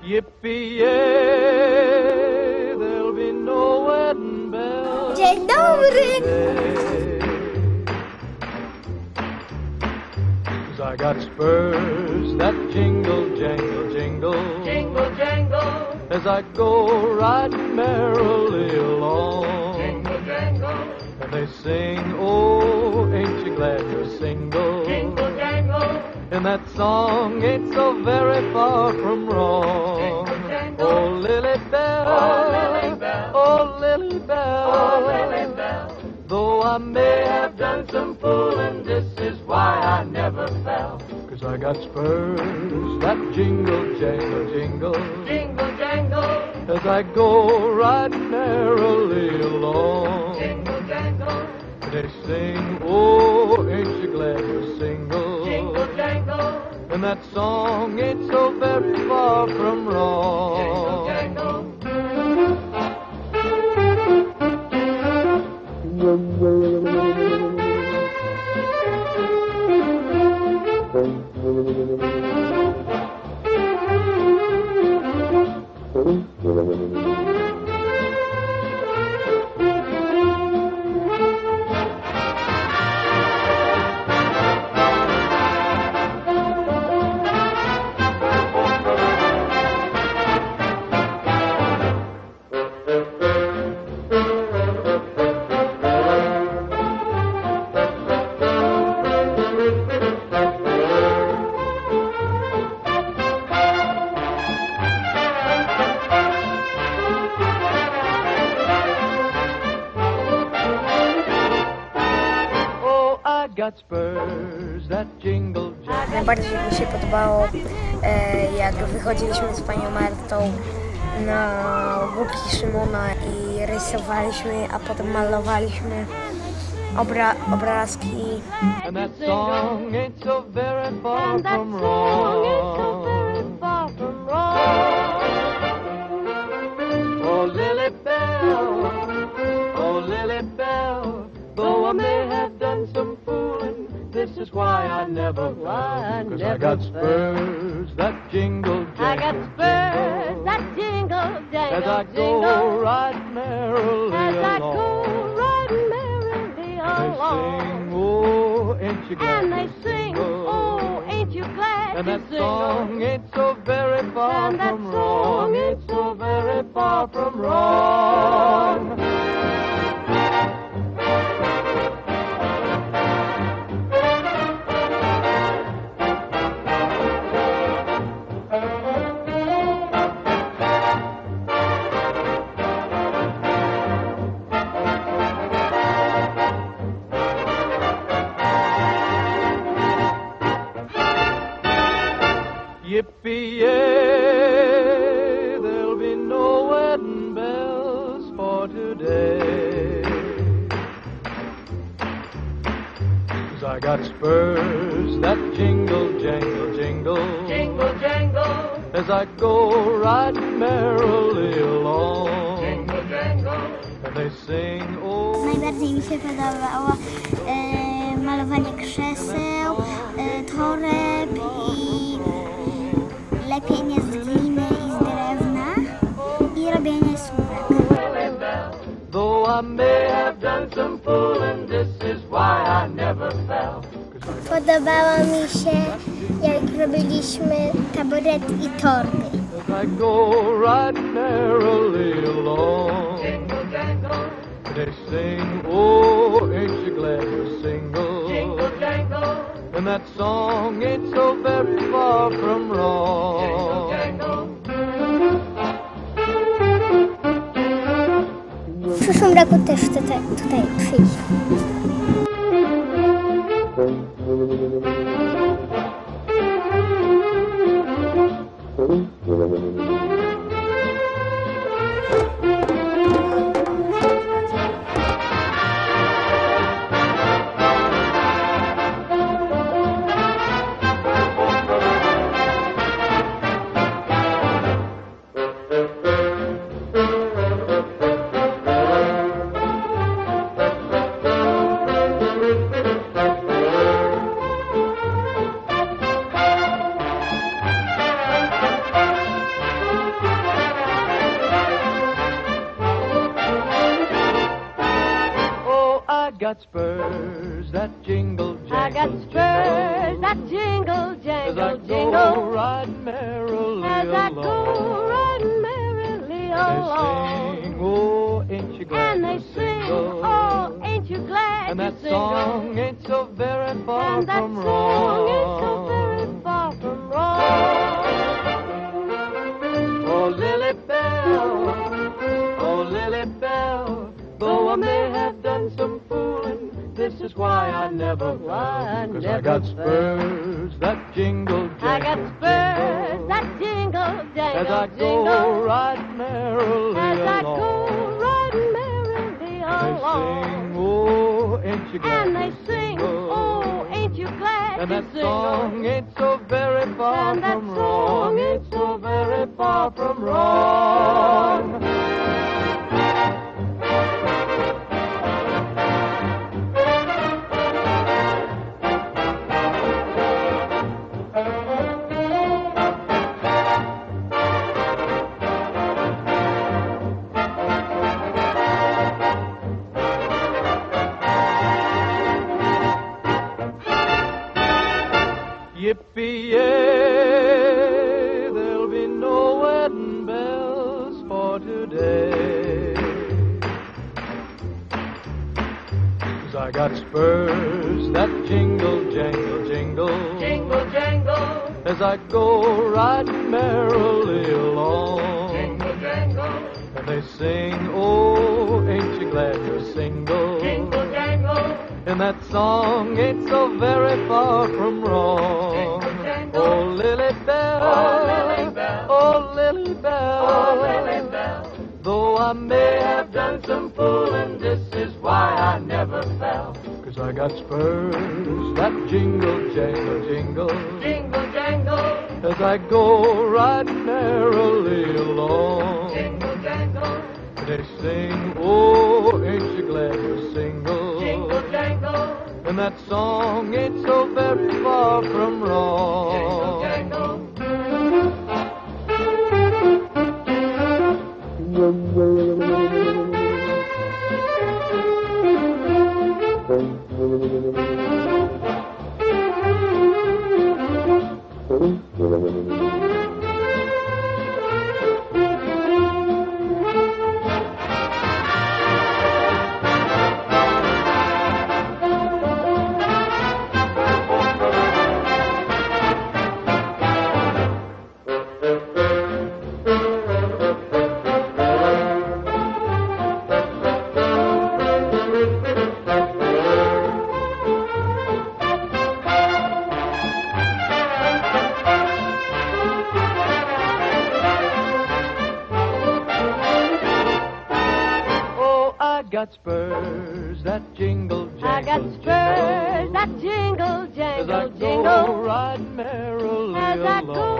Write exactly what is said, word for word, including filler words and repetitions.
Yippee-yay, there'll be no wedding bells. Dzień dobry! I got spurs that jingle, jangle, jingle, jingle, jangle, as I go riding merrily along. Jingle, jangle, and they sing, oh, ain't you glad you're single? Jingle, jangle, and that song ain't so very far from wrong. Jingle, jangle, oh, Lily Bell, oh, Lily Bell, oh, Lily Bell, oh, Lily Bell. Though I may have done some fooling, this is why I never fell. Cause I got spurs that jingle, jangle, jingle, Jingle, jangle, as I go riding merrily along. Jingle, jangle, They sing, oh, ain't you glad you're single? Jingle, jangle, and that song ain't so very far from wrong. Jingle, jangle. Got spurs that jingle, jingle. Najbardziej mi się podobało, e, jak wychodziliśmy z panią Martą na łuki Szymona i rysowaliśmy, a potem malowaliśmy obra obrazki. And that song ain't so very far from wrong. Oh, Lily Bell, oh, Lily Bell, though I may have done some fooling, this is why I never fell. Cause I got spurs that jingle, jangle, I got spurs that jingle, jangle, as I go jingle, riding merrily as I along. go riding merrily They sing, oh, ain't you glad along. And they you're sing, single? oh, ain't you glad And you're that single? song ain't so very far And that from song wrong. ain't Ain't so very far from wrong. Yippee-yay, there'll be no wedding bells for today. Cause I got spurs that jingle, jangle, jingle, Jingle, jangle, as I go riding merrily along. jingle, jangle. And they sing, oh. Najbardziej mi się podobało e, malowanie krzeseł, e, toreb i lepienie z gliny i z drewna i robienie słupek. Though I may have done some fooling, this is why I never fell. Podobało mi się, jak robiliśmy taboret i torby. As I go riding merrily along. Jingle, jangle, They sing, oh, ain't you glad you're single? jingle, jangle, and that song ain't so very far from wrong. jangle. W przyszłym roku też tutaj, tutaj przyjść. got spurs that jingle, jangle, I got spurs that jingle, as I jangle, go jingle. riding merrily As I along. go riding merrily along. They sing, oh, ain't you glad And they to sing, single? oh, ain't you glad And you that single? song ain't so very far And that from song wrong. ain't so very far from wrong. Oh, Lily Bell, oh, Lily Bell, though I may have done some fooling, this is why I never Why I fell. 'Cause never I got fell. spurs that jingle, jangle, I got spurs jingle, that jingle, jangle, as I jingle. go riding merrily As I along. go riding merrily They along. sing, oh, ain't you glad And they to sing, single? oh, ain't you glad And to that single? song ain't so very far And that from song wrong. ain't Ain't so very far from wrong. Yippee-yay, there'll be no wedding bells for today. 'Cause I got spurs that jingle, jangle, jingle, Jingle, jangle, as I go riding merrily along. jingle, jangle, And they sing, oh, ain't you glad you're single? jingle, jangle, And that song ain't so very far from wrong. Jingle, jangle. Oh, Lily Bell, Oh, Lily Bell. oh, Lily Bell, oh, Lily Bell. though I may have done some fooling, this is why I never fell. 'Cause I got spurs that jingle, jangle, jingle, Jingle, jangle, as I go riding merrily along. jingle, jangle, They sing, oh, ain't you glad you're single? jingle, jangle, And that song ain't so very far from wrong. jingle, jangle. Oh, I got spurs that jingle, jangle, I got spurs that jingle, as I jangle, go jingle. riding merrily As I along. go